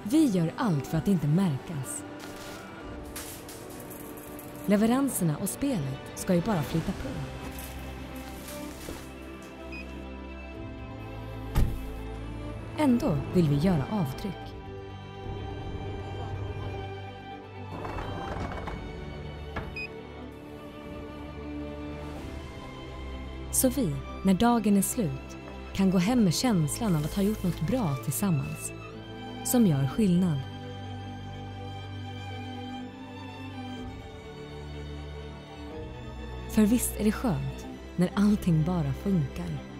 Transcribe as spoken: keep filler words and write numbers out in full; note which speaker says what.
Speaker 1: Vi gör allt för att inte märkas. Leveranserna och spelet ska ju bara flyta på. Ändå vill vi göra avtryck. Så vi, när dagen är slut, kan gå hem med känslan av att ha gjort något bra tillsammans, som gör skillnad. För visst är det skönt när allting bara funkar.